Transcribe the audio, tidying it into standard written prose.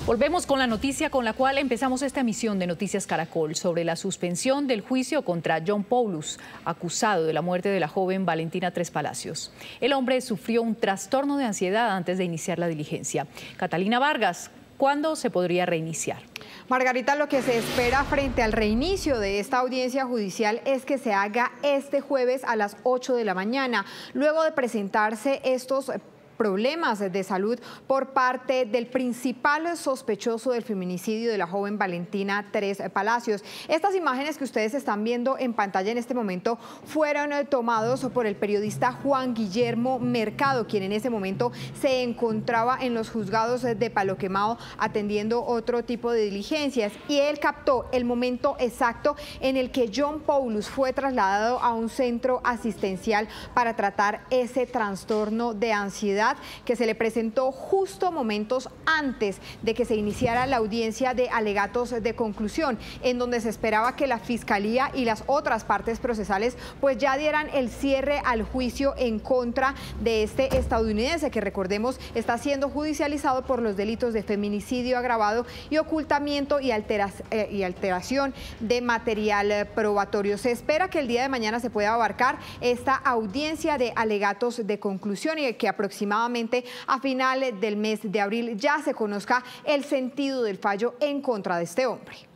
Volvemos con la noticia con la cual empezamos esta emisión de Noticias Caracol sobre la suspensión del juicio contra John Paulus, acusado de la muerte de la joven Valentina Tres Palacios. El hombre sufrió un trastorno de ansiedad antes de iniciar la diligencia. Catalina Vargas, ¿cuándo se podría reiniciar? Margarita, lo que se espera frente al reinicio de esta audiencia judicial es que se haga este jueves a las 8 de la mañana, luego de presentarse estos problemas de salud por parte del principal sospechoso del feminicidio de la joven Valentina Tres Palacios. Estas imágenes que ustedes están viendo en pantalla en este momento fueron tomados por el periodista Juan Guillermo Mercado, quien en ese momento se encontraba en los juzgados de Palo Quemado atendiendo otro tipo de diligencias, y él captó el momento exacto en el que John Paulus fue trasladado a un centro asistencial para tratar ese trastorno de ansiedad que se le presentó justo momentos antes de que se iniciara la audiencia de alegatos de conclusión, en donde se esperaba que la Fiscalía y las otras partes procesales pues ya dieran el cierre al juicio en contra de este estadounidense, que recordemos está siendo judicializado por los delitos de feminicidio agravado y ocultamiento y alteración de material probatorio. Se espera que el día de mañana se pueda abarcar esta audiencia de alegatos de conclusión y que aproximadamente a finales del mes de abril ya se conozca el sentido del fallo en contra de este hombre.